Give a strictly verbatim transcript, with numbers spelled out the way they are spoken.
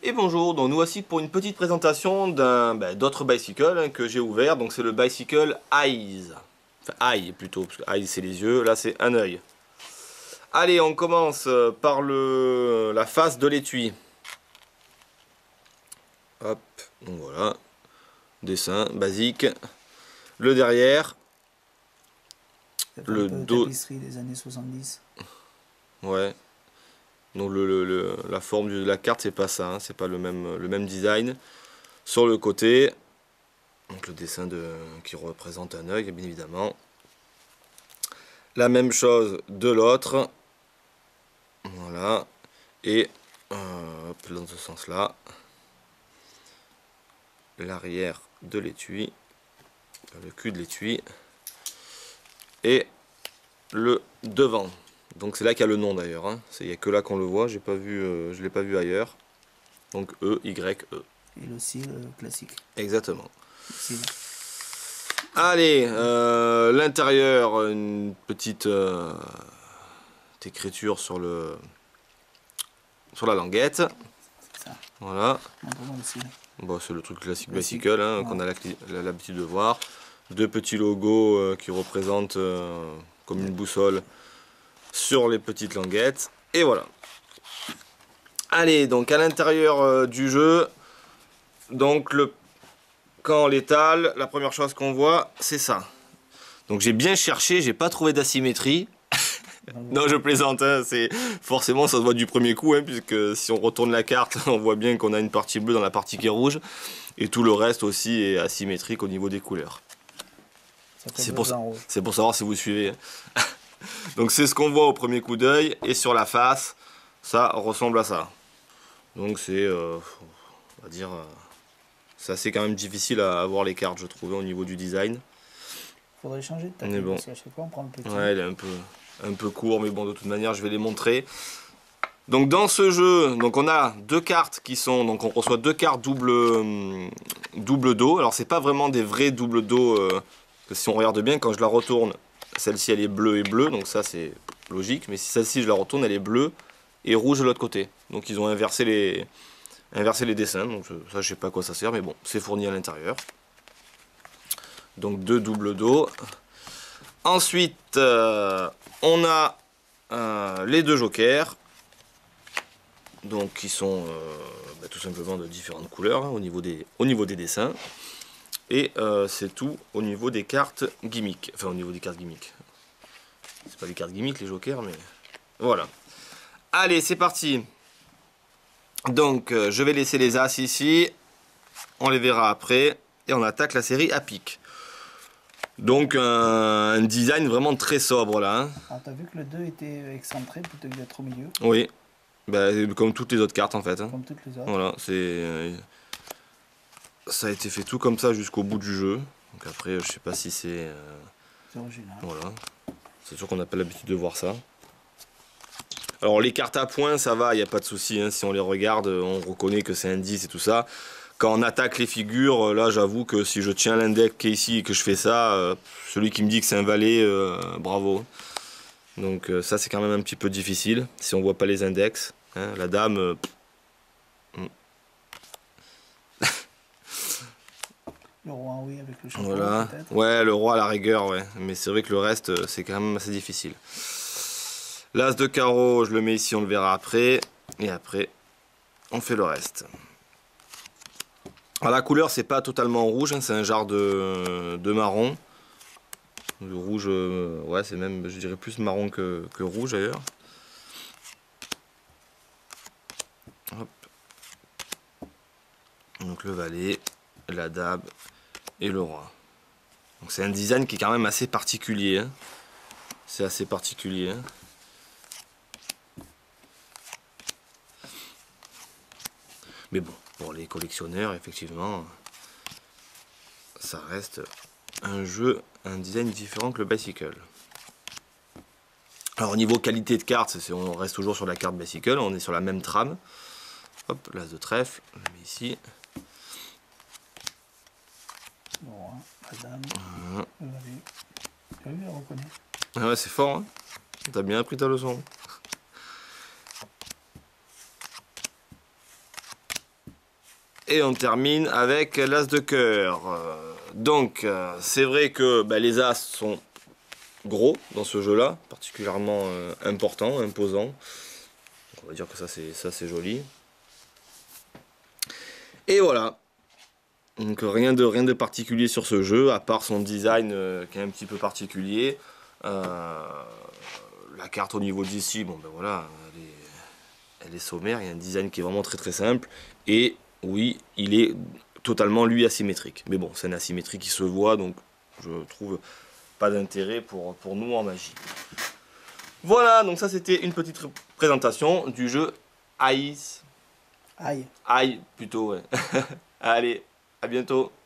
Et bonjour, donc nous voici pour une petite présentation d'un ben, d'autres bicycles hein, que j'ai ouvert. Donc c'est le bicycle Eyes. Enfin Eye plutôt, parce que Eyes c'est les yeux, là c'est un œil. Allez, on commence par le la face de l'étui. Hop, donc voilà. Dessin basique. Le derrière. Le un peu dos. tapisserie des années soixante-dix. Ouais. Donc le, le, le, la forme de la carte c'est pas ça, hein, c'est pas le même, le même design. Sur le côté, donc le dessin de, qui représente un œil bien évidemment. La même chose de l'autre. Voilà. Et euh, hop, dans ce sens là. L'arrière de l'étui. Le cul de l'étui. Et le devant. Donc c'est là qu'il y a le nom d'ailleurs. Hein. Il n'y a que là qu'on le voit, j'ai pas vu, euh, je ne l'ai pas vu ailleurs. Donc E, Y, E. Et le cil euh, classique. Exactement. Cil. Allez, euh, l'intérieur, une petite euh, écriture sur le sur la languette. C'est ça. Voilà. Montre-moi le cil. Bon, c'est le truc classique Classique. bicycle hein, Ouais. qu'on a l'habitude de voir. Deux petits logos euh, qui représentent euh, comme une boussole sur les petites languettes. Et voilà. Allez, donc à l'intérieur euh, du jeu, donc le quand on l'étale, la première chose qu'on voit, c'est ça. Donc j'ai bien cherché, j'ai pas trouvé d'asymétrie. Non, je plaisante, hein, c'est forcément ça se voit du premier coup, hein, puisque si on retourne la carte, on voit bien qu'on a une partie bleue dans la partie qui est rouge, et tout le reste aussi est asymétrique au niveau des couleurs. C'est pour, c'est pour savoir si vous suivez. Donc c'est ce qu'on voit au premier coup d'œil, et sur la face, ça ressemble à ça. Donc c'est, euh, on va dire, euh, c'est assez quand même difficile à avoir les cartes, je trouvais, au niveau du design. Faudrait changer de tapis, Mais bon. parce qu'à chaque fois on prend le petit. Ouais, il est un peu, un peu court, mais bon, de toute manière, je vais les montrer. Donc dans ce jeu, donc on a deux cartes qui sont, donc on reçoit deux cartes double, euh, double dos. Alors c'est pas vraiment des vrais double dos, euh, que si on regarde bien, quand je la retourne, celle-ci elle est bleue et bleue, donc ça c'est logique. Mais si celle-ci je la retourne, elle est bleue et rouge de l'autre côté. Donc ils ont inversé les, inversé les dessins. Donc ça je sais pas à quoi ça sert, mais bon, c'est fourni à l'intérieur. Donc deux double dos. Ensuite, euh, on a euh, les deux jokers. Donc qui sont euh, bah, tout simplement de différentes couleurs hein, au, niveau des, au niveau des dessins. Et euh, c'est tout au niveau des cartes gimmicks. Enfin au niveau des cartes gimmicks. C'est pas des cartes gimmicks les jokers mais voilà. Allez c'est parti. Donc euh, je vais laisser les as ici. On les verra après. Et on attaque la série à pic. Donc un, un design vraiment très sobre là. Hein. Alors t'as vu que le deux était excentré plutôt que d'être au milieu. Oui. Bah, comme toutes les autres cartes en fait. Hein. Comme toutes les autres. Voilà, c'est euh, ça a été fait tout comme ça jusqu'au bout du jeu. Donc après, je sais pas si c'est. Euh... C'est original. Voilà. C'est sûr qu'on n'a pas l'habitude de voir ça. Alors les cartes à points, ça va, il n'y a pas de souci. Hein. Si on les regarde, on reconnaît que c'est un dix et tout ça. Quand on attaque les figures, là j'avoue que si je tiens l'index qui est ici et que je fais ça, euh, celui qui me dit que c'est un valet, euh, bravo. Donc euh, ça c'est quand même un petit peu difficile si on voit pas les index. Hein. La dame. Euh, Le roi, oui, avec le chapeau, voilà. peut-être. Ouais, le roi à la rigueur, ouais. Mais c'est vrai que le reste, c'est quand même assez difficile. L'as de carreau, je le mets ici, on le verra après. Et après, on fait le reste. Alors, la couleur, c'est pas totalement rouge, hein, c'est un genre de, de marron. Le rouge, euh, ouais, c'est même, je dirais, plus marron que, que rouge d'ailleurs. Hop. Donc le valet, la dame et le roi. Donc c'est un design qui est quand même assez particulier. Hein. C'est assez particulier. Hein. Mais bon, pour les collectionneurs, effectivement, ça reste un jeu, un design différent que le Bicycle. Alors au niveau qualité de carte, on reste toujours sur la carte Bicycle, on est sur la même trame. Hop, l'as de trèfle, je le mets ici. Le roi, la dame, Voilà. le valet. Tu as vu, elle reconnaît. Ah ouais, c'est fort, hein. T'as bien appris ta leçon. Et on termine avec l'as de cœur. Donc euh, c'est vrai que bah, les as sont gros dans ce jeu là, particulièrement euh, important, imposant. Donc, on va dire que ça c'est ça c'est joli. Et voilà. Donc rien de, rien de particulier sur ce jeu, à part son design euh, qui est un petit peu particulier. Euh, la carte au niveau d'ici, bon ben voilà, elle est, elle est sommaire, il y a un design qui est vraiment très très simple. Et oui, il est totalement lui asymétrique. Mais bon, c'est un asymétrique qui se voit, donc je trouve pas d'intérêt pour, pour nous en magie. Voilà, donc ça c'était une petite présentation du jeu Ice. Aïe. Aïe plutôt, ouais. Allez, à bientôt.